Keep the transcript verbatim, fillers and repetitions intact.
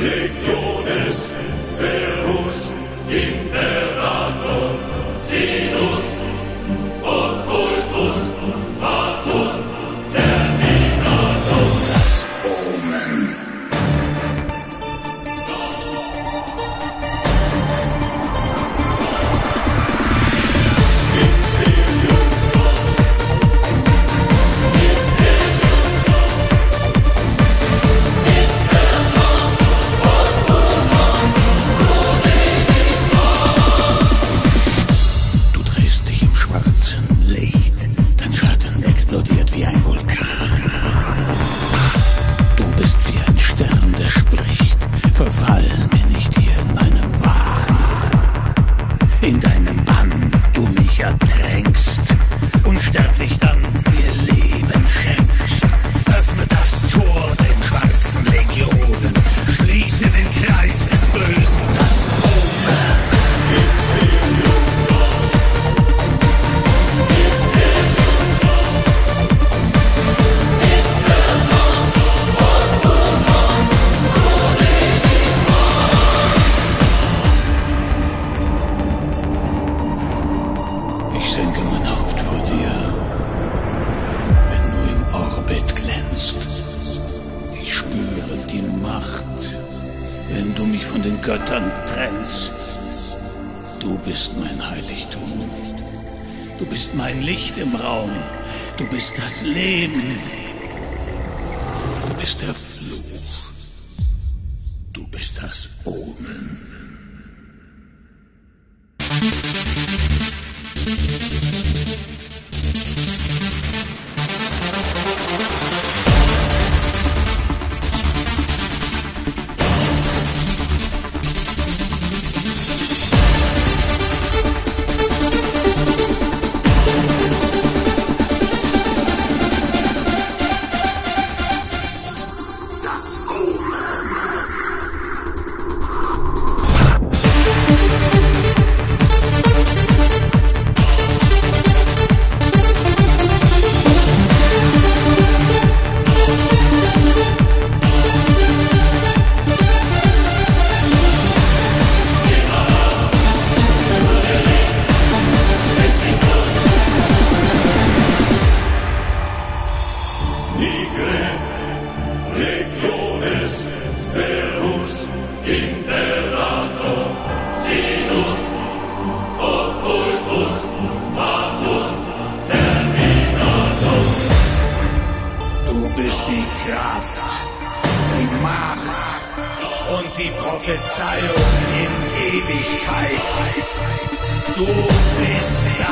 Legiones, Verus, Imperator, Sinus, Occultus, Fatum, Terminator. Das Omen. Explodiert wie ein Vulkan. Du bist wie ein Stern, der spricht. Verfall mir nicht hier in meinem Wahn. In deinem Bann du mich ertränkst, unsterblich dann mir Leben schenkst. Öffne das Tor den schwarzen Legionen, schließe den Kreis des Bösen, das Omen. Ich senke mein Haupt vor dir, wenn du im Orbit glänzt. Ich spüre die Macht, wenn du mich von den Göttern trennst. Du bist mein Heiligtum, du bist mein Licht im Raum, du bist das Leben, du bist der Fluch, du bist das Omen. Legiones, Verus, Imperator, Sinus, Occultus, Fatum, Terminator. Du bist die Kraft, die Macht und die Prophezeiung in Ewigkeit. Du bist